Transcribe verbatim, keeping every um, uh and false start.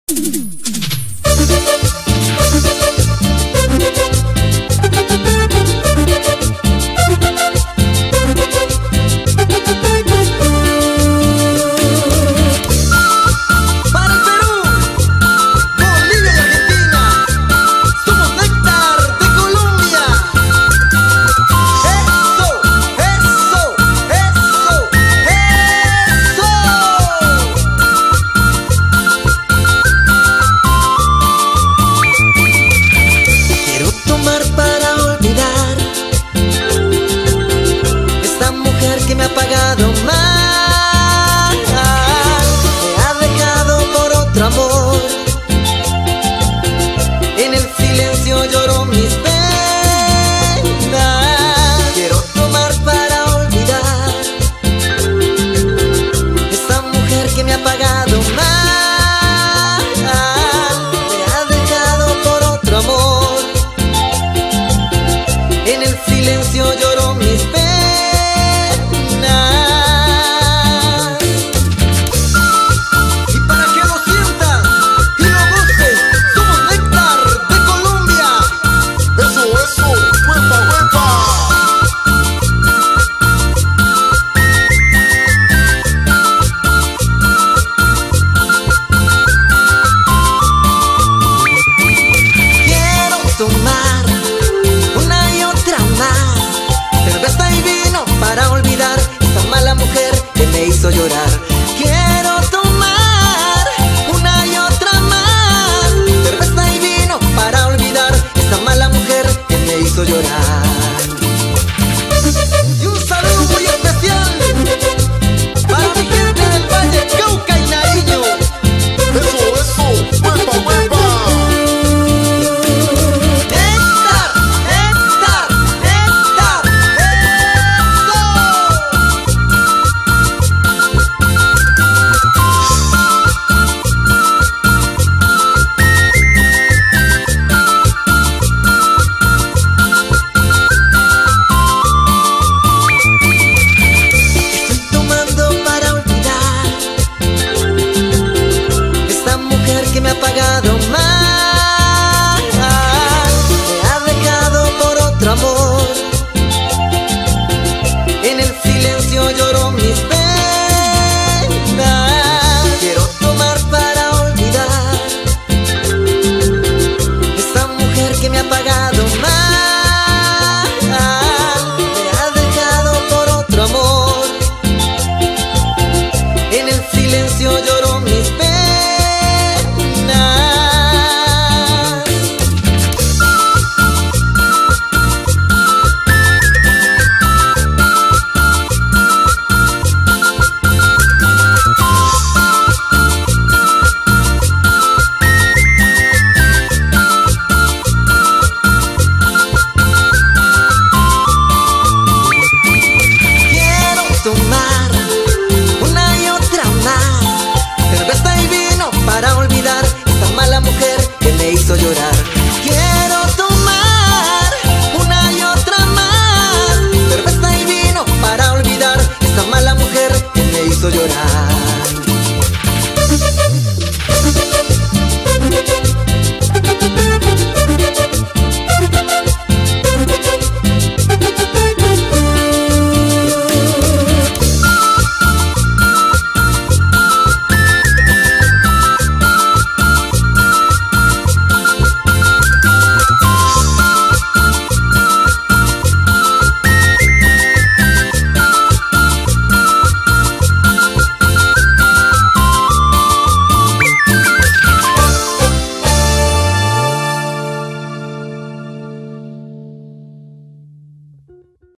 Que me ha pagado mal, me ha dejado por otro amor. En el silencio lloro mis penas. Quiero tomar para olvidar esa mujer que me ha pagado mal, me ha dejado por otro amor. En el silencio lloro mis penas. Tomar una y otra más, cerveza y vino para olvidar esa mala mujer que me hizo llorar. Quiero tomar una y otra más, cerveza y vino para olvidar esa mala mujer que me hizo llorar. Y un saludo muy especial para mi gente del Valle, Cauca y Nariño. Eso, eso, huepa, huepa. Que me ha pagado